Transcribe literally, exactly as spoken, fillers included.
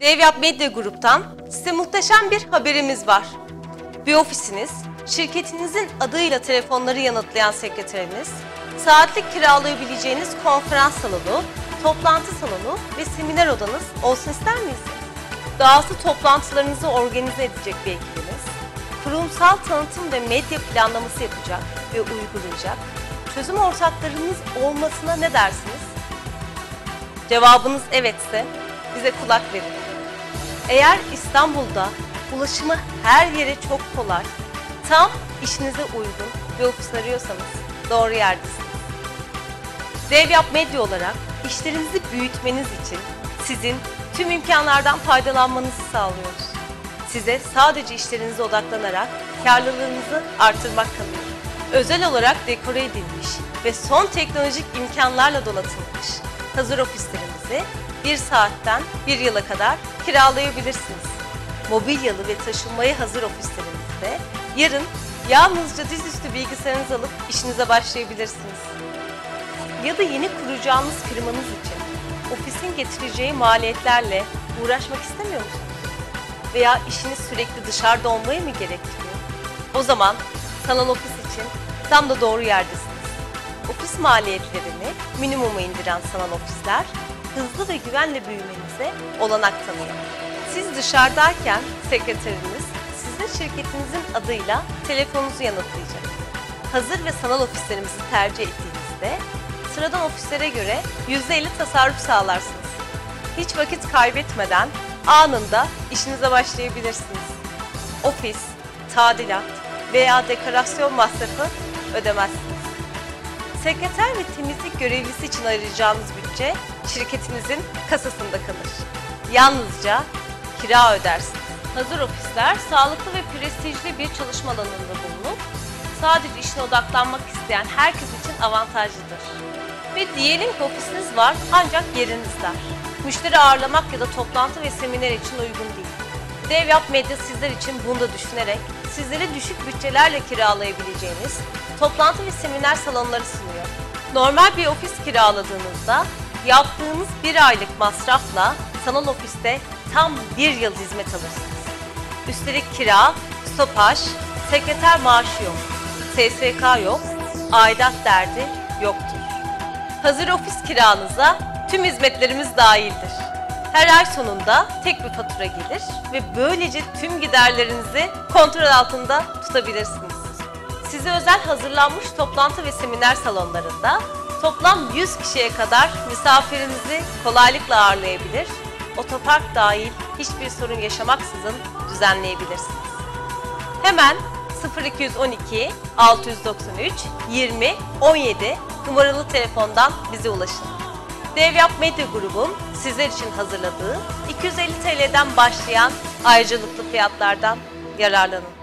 Devyap Medya Grup'tan size muhteşem bir haberimiz var. Bir ofisiniz, şirketinizin adıyla telefonları yanıtlayan sekreteriniz, saatlik kiralayabileceğiniz konferans salonu, toplantı salonu ve seminer odanız olsun ister miyiz? Dahası toplantılarınızı organize edecek bir ekibiniz, kurumsal tanıtım ve medya planlaması yapacak ve uygulayacak çözüm ortaklarınız olmasına ne dersiniz? Cevabınız evetse bize kulak verin. Eğer İstanbul'da ulaşımı her yere çok kolay, tam işinize uygun bir ofis arıyorsanız doğru yerdesiniz. Devyap Medya olarak işlerinizi büyütmeniz için sizin tüm imkanlardan faydalanmanızı sağlıyoruz. Size sadece işlerinize odaklanarak karlılığınızı artırmak kalıyor. Özel olarak dekore edilmiş ve son teknolojik imkanlarla donatılmış hazır ofislerimizi bir saatten bir yıla kadar kiralayabilirsiniz. Mobilyalı ve taşınmaya hazır ofislerimizde yarın yalnızca dizüstü bilgisayarınızı alıp işinize başlayabilirsiniz. Ya da yeni kuracağınız firmanız için ofisin getireceği maliyetlerle uğraşmak istemiyor musunuz? Veya işiniz sürekli dışarıda olmayı mı gerektiriyor? O zaman sanal ofis için tam da doğru yerdesiniz. Ofis maliyetlerini minimuma indiren sanal ofisler hızlı ve güvenle büyümenize olanak tanıyor. Siz dışarıdayken sekreteriniz sizin şirketinizin adıyla telefonunuzu yanıtlayacak. Hazır ve sanal ofislerimizi tercih ettiğinizde sıradan ofislere göre yüzde elli tasarruf sağlarsınız. Hiç vakit kaybetmeden anında işinize başlayabilirsiniz. Ofis, tadilat veya dekorasyon masrafı ödemezsiniz. Sekreter ve temizlik görevlisi için ayıracağınız bütçe şirketinizin kasasında kalır. Yalnızca kira ödersiniz. Hazır ofisler sağlıklı ve prestijli bir çalışma alanında bulunup sadece işine odaklanmak isteyen herkes için avantajlıdır. Ve diyelim ki ofisiniz var ancak yeriniz dar. Müşteri ağırlamak ya da toplantı ve seminer için uygun değil. Devyap Medya sizler için bunu da düşünerek sizlere düşük bütçelerle kiralayabileceğiniz toplantı ve seminer salonları sunuyor. Normal bir ofis kiraladığınızda yaptığınız bir aylık masrafla sanal ofiste tam bir yıl hizmet alırsınız. Üstelik kira, stopaj, sekreter maaşı yok, S S K yok, aidat derdi yoktur. Hazır ofis kiranıza tüm hizmetlerimiz dahildir. Her ay sonunda tek bir fatura gelir ve böylece tüm giderlerinizi kontrol altında tutabilirsiniz. Size özel hazırlanmış toplantı ve seminer salonlarında toplam yüz kişiye kadar misafirinizi kolaylıkla ağırlayabilir, otopark dahil hiçbir sorun yaşamaksızın düzenleyebilirsiniz. Hemen sıfır iki yüz on iki altı yüz doksan üç yirmi on yedi numaralı telefondan bize ulaşın. Devyap Medya Grubum sizler için hazırladığı iki yüz elli TL'den başlayan ayrıcalıklı fiyatlardan yararlanın.